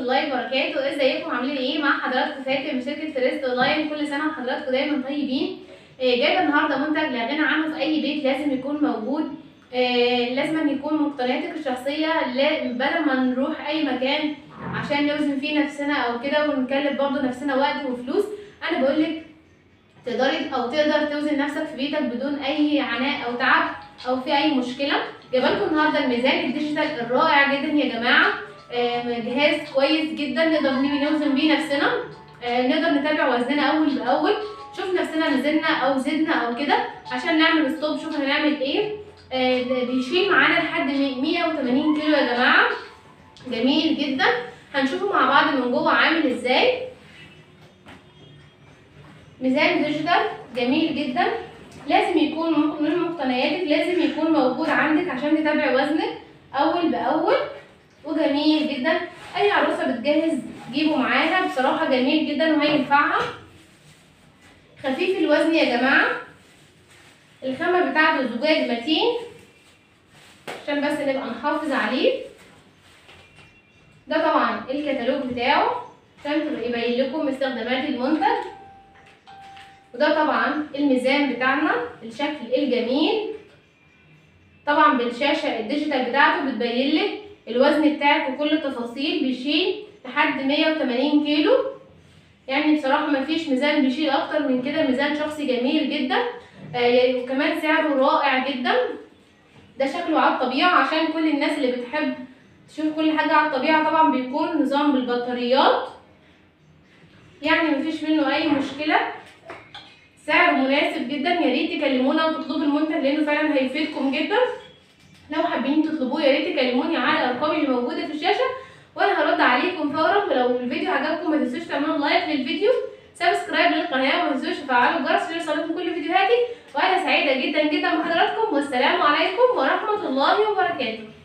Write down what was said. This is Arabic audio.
الله وبركاته. ازيكم عاملين ايه؟ مع حضراتكم فاتن من شركه فريست اونلاين. كل سنه وحضراتكم دايما طيبين. جايبه النهارده منتج لا غنى عنه في اي بيت، لازم يكون موجود. لازم يكون مقتنياتك الشخصيه، بدل ما نروح اي مكان عشان نوزن فيه نفسنا او كده ونكلف برضه نفسنا وقت وفلوس. انا بقولك تقدر توزن نفسك في بيتك بدون اي عناء او تعب او في اي مشكله. جايبه لكم النهارده الميزان الديجيتال الرائع جدا يا جماعه. جهاز كويس جدا نقدر نوزن بيه نفسنا، نقدر نتابع وزننا اول باول، شوف نفسنا نزلنا او زدنا او كده عشان نعمل ستوب، شوف هنعمل ايه. بيشيل معانا لحد 180 كيلو يا جماعه، جميل جدا. هنشوفه مع بعض من جوه عامل ازاي. ميزان ديجيتال جميل جدا، لازم يكون من مقتنياتك، لازم يكون موجود عندك عشان تتابع وزنك اول باول، وجميل جدا. اي عروسه بتجهز جيبه معاها، بصراحه جميل جدا وهينفعها. خفيف الوزن يا جماعه، الخامه بتاعته زجاج متين عشان بس نبقى نحافظ عليه. ده طبعا الكتالوج بتاعه عشان يبين لكم استخدامات المنتج. وده طبعا الميزان بتاعنا الشكل الجميل، طبعا بالشاشه الديجيتال بتاعته بتبين لك الوزن بتاعك وكل التفاصيل. بيشيل لحد 180 كيلو، يعني بصراحه مفيش ميزان بيشيل اكتر من كده. ميزان شخصي جميل جدا، وكمان سعره رائع جدا. ده شكله على الطبيعه عشان كل الناس اللي بتحب تشوف كل حاجه على الطبيعه. طبعا بيكون نظام بالبطاريات، يعني مفيش منه اي مشكله. سعره مناسب جدا، يا ريت تكلمونا وتطلبوا المنتج لانه فعلا هيفيدكم جدا. لو حابين تطلبوه يا ريت تكلموني على الارقام اللي موجوده في الشاشه وانا هرد عليكم فورا. ولو الفيديو عجبكم ما تنسوش تعملوا لايك للفيديو، سبسكرايب للقناه، وما تنسوش تفعلوا الجرس عشان يوصلكم كل فيديوهاتي. وانا سعيده جدا جدا بحضراتكم، والسلام عليكم ورحمه الله وبركاته.